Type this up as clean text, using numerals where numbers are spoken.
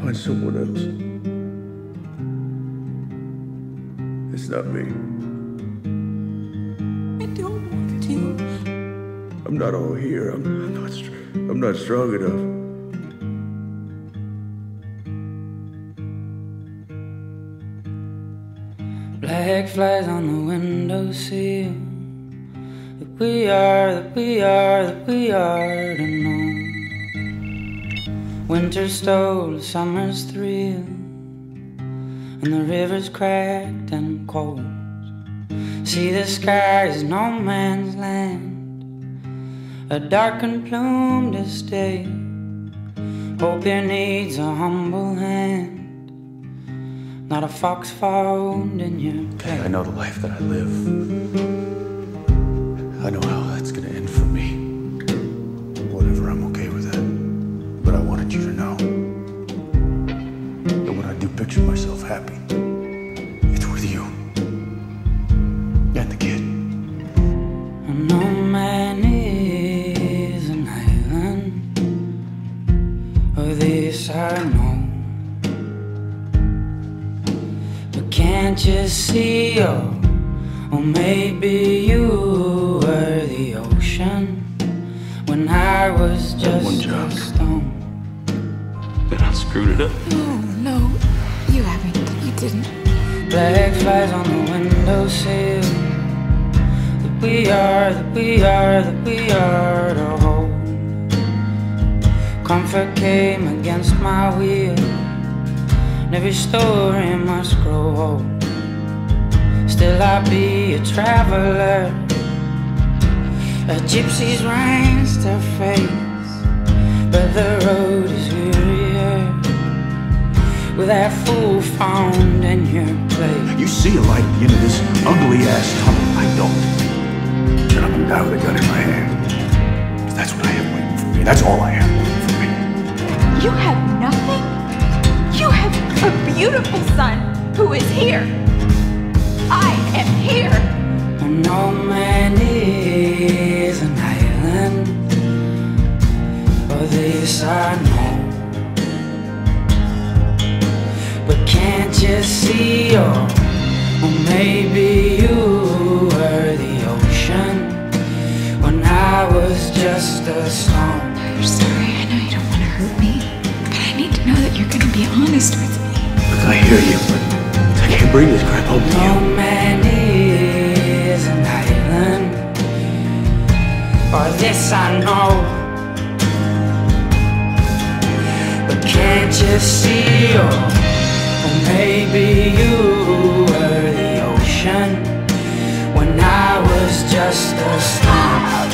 find someone else. It's not me. I don't want to. I'm not all here. I'm not strong enough. Black flies on the windowsill. That we are to know. Winter stole summer's thrill, and the river's cracked and cold. See, the sky is no man's land, a darkened plume to stay. Hope it needs a humble hand, not a fox found in your Okay, I know the life that I live. I know how that's gonna end for me. Whatever, I'm okay with that. But I wanted you to know that when I do picture myself happy, it's with you and the kid. No man is an island, oh, this I know. But can't you see, or maybe you were the ocean when I was just a stone. Then I screwed it up. No, you haven't. You didn't. Black flies on the windowsill. That we are to hold. Comfort came against my will, and every story must grow old. Still I'll be a traveler, a gypsy's ranks to face. But the road is wearier with that fool found in your place. You see a light at the end of this ugly-ass tunnel. I don't. Then I'm gonna die with a gun in my hand. 'Cause that's what I have waiting for me. That's all I have waiting for me. You have nothing? You have a beautiful son who is here. I am here. No man is an island, oh, this I know. But can't you see, or maybe you were the ocean when I was just a stone. I'm sorry, I know you don't want to hurt me, but I need to know that you're going to be honest with me. Look, I hear you, but I can't bring this crap home to No you. man is an island, or this I know. But can't you see, or maybe you were the ocean when I was just a stone.